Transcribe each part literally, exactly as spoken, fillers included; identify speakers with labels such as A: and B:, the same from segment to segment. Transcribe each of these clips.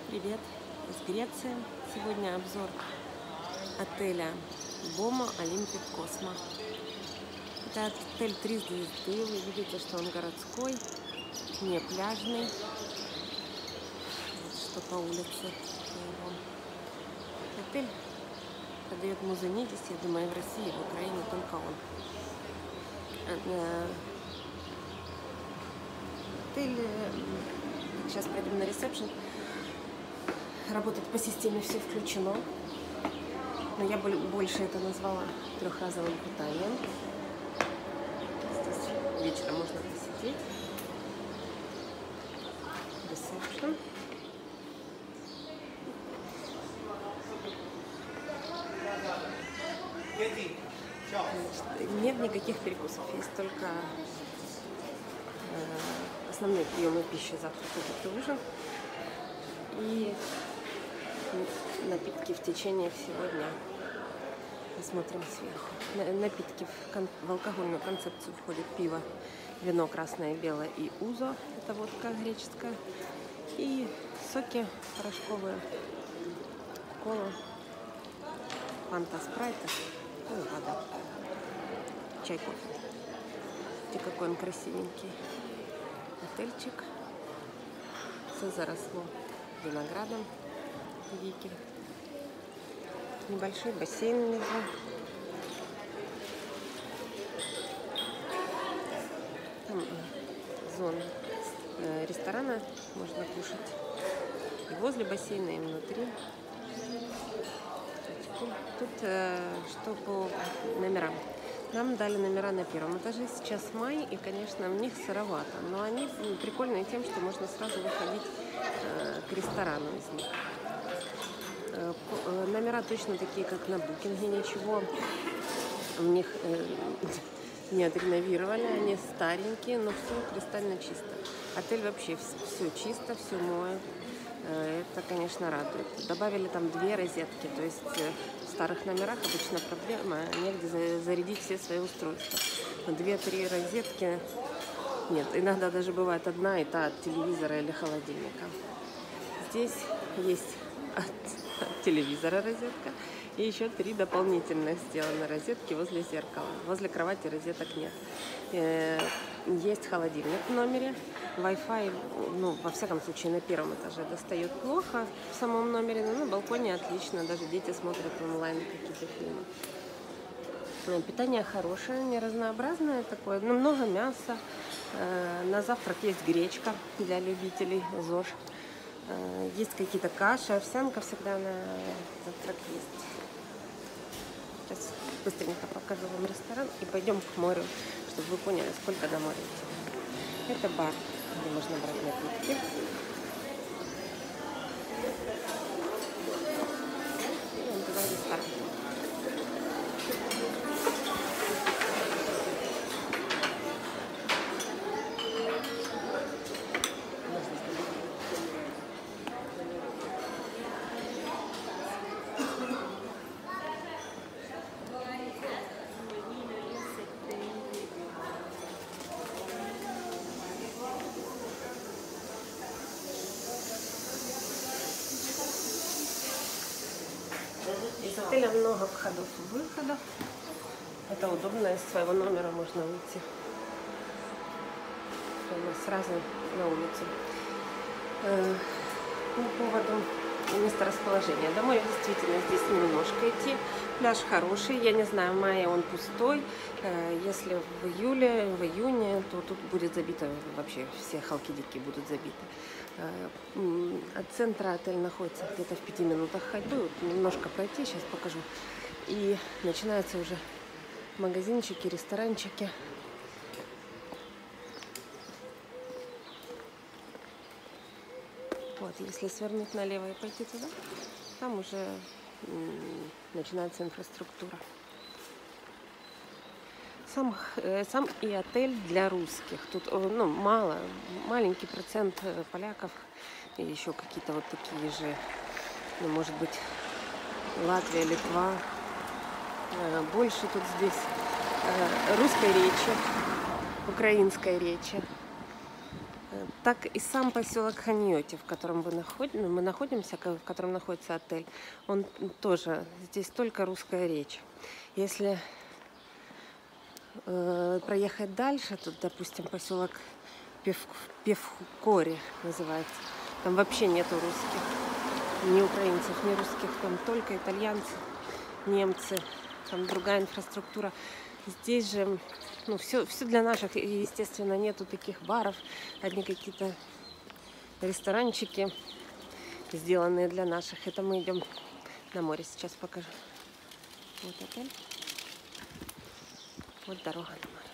A: Привет из Греции. Сегодня обзор отеля Бома Олимпик Космо. Это отель три звезды. Вы видите, что он городской, не пляжный. Вот что по улице его. Отель продает Музенидис. Я думаю, в России и в Украине только он. Отель, сейчас пойдем на ресепшн. Работать по системе все включено, но я больше это назвала трехразовым питанием. Здесь вечером можно посидеть. Ресепшн. Нет никаких перекусов, есть только э, основные приемы пищи, завтрак, обед и ужин. И напитки в течение всего дня. Посмотрим сверху. Напитки в, кон в алкогольную концепцию входят пиво, вино красное, белое и узо. Это водка греческая. И соки порошковые, кола, фанта, спрайта и вода. Чай, кофе. Смотрите, какой он красивенький. Отельчик. Все заросло виноградом. Видите, небольшой бассейн внизу. Там зона э, ресторана, можно кушать и возле бассейна, и внутри. Тут, тут э, что по номерам. Нам дали номера на первом этаже. Сейчас май, и, конечно, в них сыровато. Но они прикольные тем, что можно сразу выходить э, к ресторану из них. Номера точно такие, как на букинге, ничего в них э, не отреновировали, они старенькие, но все кристально чисто. Отель вообще все чисто, все моет, э, это, конечно, радует. Добавили там две розетки, то есть э, в старых номерах обычно проблема, негде зарядить все свои устройства. Две-три розетки нет, иногда даже бывает одна, и та от телевизора или холодильника. Здесь есть от телевизора розетка и еще три дополнительных сделаны розетки возле зеркала. Возле кровати розеток нет. Есть холодильник в номере. Wi-Fi, ну, во всяком случае, на первом этаже достает плохо в самом номере, но на балконе отлично. Даже дети смотрят онлайн какие-то фильмы. Питание хорошее, не разнообразное такое, но много мяса. На завтрак есть гречка для любителей ЗОЖ. Есть какие-то каши, овсянка всегда на завтрак есть. Сейчас быстренько покажу вам ресторан и пойдем к морю, чтобы вы поняли, сколько до моря идти. Это бар, где можно брать напитки. И вон туда ресторан. Из отеля много входов и выходов. Это удобно, из своего номера можно выйти сразу на улицу. По поводу месторасположения. До моря действительно здесь немножко идти. Пляж хороший. Я не знаю, в мае он пустой. Если в июле, в июне, то тут будет забито, вообще все халки-дики будут забиты. От центра отель находится где-то в пяти минутах ходьбы. Вот немножко пройти, сейчас покажу. И начинаются уже магазинчики, ресторанчики. Вот, если свернуть налево и пойти туда, там уже начинается инфраструктура. Сам, сам и отель для русских. Тут ну, мало, маленький процент поляков и еще какие-то вот такие же, ну, может быть, Латвия, Литва. Больше тут здесь русской речи, украинской речи. так и сам поселок Ханьоти, в котором вы находим, мы находимся, в котором находится отель, он тоже, здесь только русская речь. Если э, проехать дальше, тут, допустим, поселок Пев, Певкори называется, там вообще нету русских, ни украинцев, ни русских, там только итальянцы, немцы, там другая инфраструктура. Здесь же, ну, все, все для наших, и, естественно, нету таких баров, одни какие-то ресторанчики, сделанные для наших. Это мы идем на море, сейчас покажу. Вот отель, вот дорога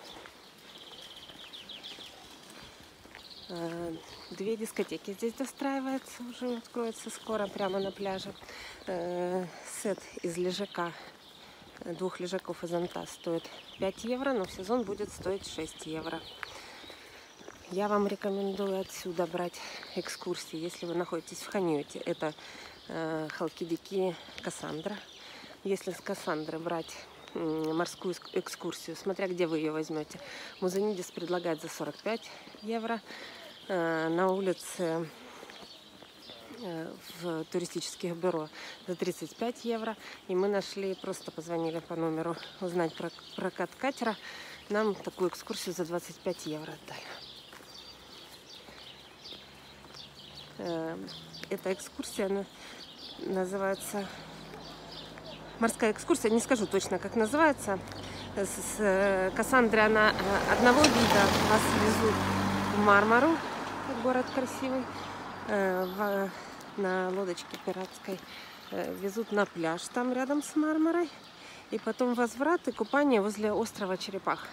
A: на море. Две дискотеки здесь достраиваются, уже откроется скоро, прямо на пляже. Сет из лежака, двух лежаков и зонта стоит пять евро, но в сезон будет стоить шесть евро. Я вам рекомендую отсюда брать экскурсии, если вы находитесь в Ханьоти. Это э, Халкидики Кассандра. Если с Кассандры брать э, морскую экскурсию, смотря где вы ее возьмете, Музанидис предлагает за сорок пять евро. Э, на улице в туристических бюро за тридцать пять евро. И мы нашли, просто позвонили по номеру узнать про прокат катера. Нам такую экскурсию за двадцать пять евро отдали. Эта экскурсия она называется морская экскурсия, не скажу точно, как называется. С Кассандры она одного вида. Вас везут в Мармару, город красивый, в на лодочке пиратской, везут на пляж там рядом с Мармарой, и потом возврат и купание возле острова Черепах.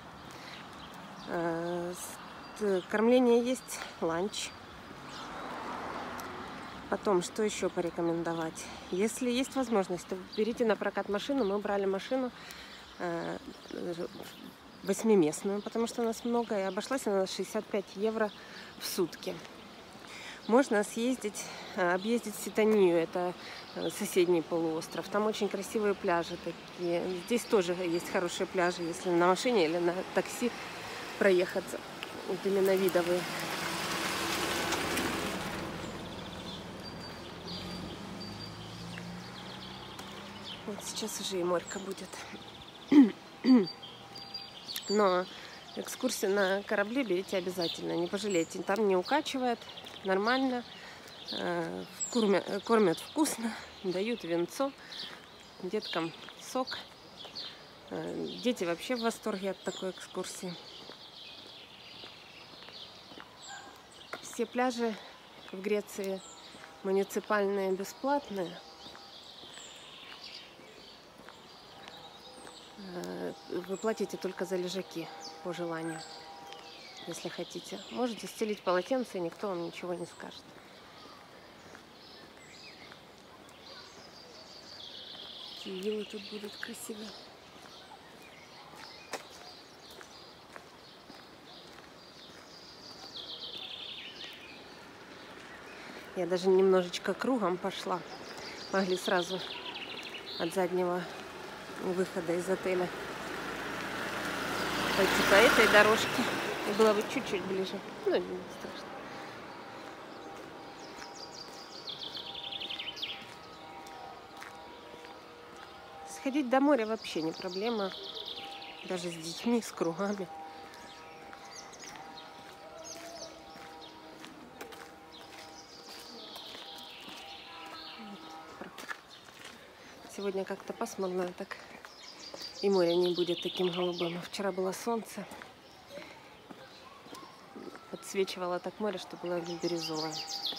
A: Кормление есть, ланч. Потом, что еще порекомендовать? Если есть возможность, то берите на прокат машину. Мы брали машину восьмиместную, потому что у нас много, и обошлась она шестьдесят пять евро в сутки. Можно съездить, объездить Ситанию, это соседний полуостров. Там очень красивые пляжи такие. Здесь тоже есть хорошие пляжи, если на машине или на такси проехаться. Вот именно видовые. Вот сейчас уже и морька будет. Но экскурсию на корабле берите обязательно, не пожалейте. Там не укачивает. Нормально, кормят, кормят вкусно, дают винцо, деткам сок. Дети вообще в восторге от такой экскурсии. Все пляжи в Греции муниципальные, бесплатные. Вы платите только за лежаки по желанию. Если хотите, можете стелить полотенце, и никто вам ничего не скажет. Какие виллы тут будут красивые. Я даже немножечко кругом пошла. Могли сразу от заднего выхода из отеля пойти по этой дорожке. И было бы чуть-чуть ближе. Ну, не страшно. Сходить до моря вообще не проблема. Даже с детьми, с кругами. Сегодня как-то пасмурно, так и море не будет таким голубым. Вчера было солнце. Подсвечивало так море, что было бирюзовое.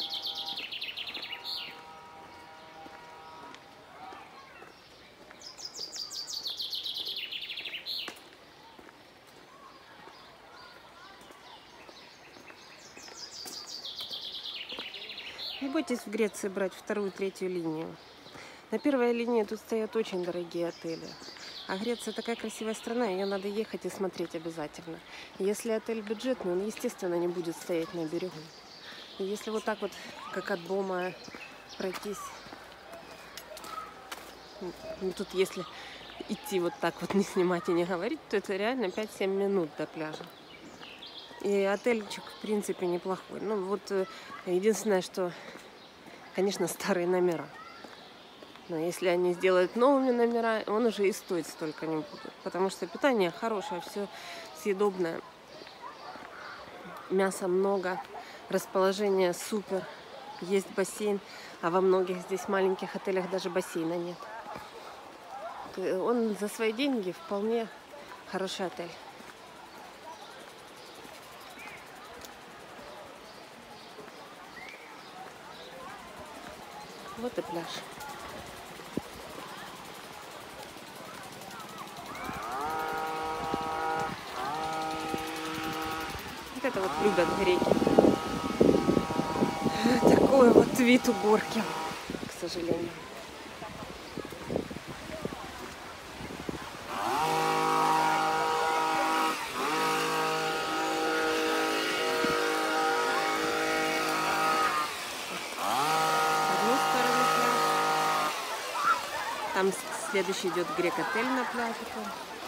A: Не бойтесь в Греции брать вторую, третью линию. На первой линии тут стоят очень дорогие отели. А Греция такая красивая страна, ее надо ехать и смотреть обязательно. Если отель бюджетный, он, естественно, не будет стоять на берегу. И если вот так вот, как от дома, пройтись, ну, тут если идти вот так вот, не снимать и не говорить, то это реально пять-семь минут до пляжа. И отельчик, в принципе, неплохой. Ну, вот единственное, что, конечно, старые номера. Но если они сделают новыми номера, он уже и стоить столько не будет. Потому что питание хорошее, все съедобное. Мяса много, расположение супер. Есть бассейн, а во многих здесь маленьких отелях даже бассейна нет. Он за свои деньги вполне хороший отель. Вот и пляж. Вот это вот любят греки. Такой вот вид уборки, к сожалению. Там следующий идет Грек-отель на пляжике.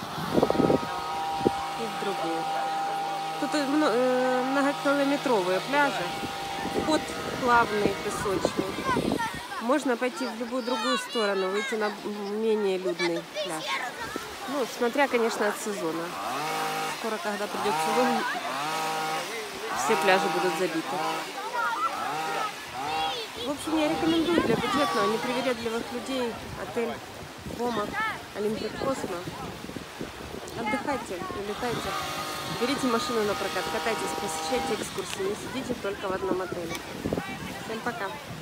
A: И в другую. Тут многокилометровые пляжи. Вход плавный, песочный. Можно пойти в любую другую сторону, выйти на менее людный пляж. Ну, смотря, конечно, от сезона. Скоро, когда придет сезон, все пляжи будут забиты. В общем, я рекомендую для бюджетного, непривередливых людей отель Бома Олимпик Космо. Отдыхайте, улетайте, берите машину на прокат, катайтесь, посещайте экскурсии, не сидите только в одном отеле. Всем пока!